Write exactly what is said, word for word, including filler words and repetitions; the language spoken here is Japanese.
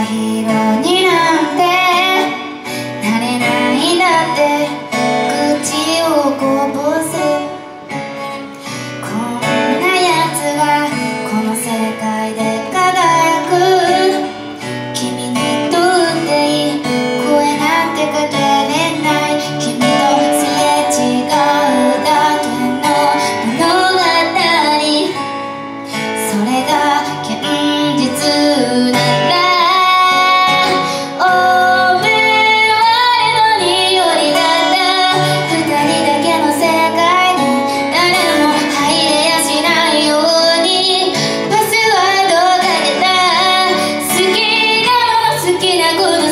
ヒーローになんてなれないんだって口をこぼすこんなやつがこの世界で輝く君にとっていい声なんてかけれない君とすれ違うだけの物語それが現実ならおめえは俺のによりだった二人だけの世界に誰も入れやしないようにパスワードかけた好きなもの好きなこと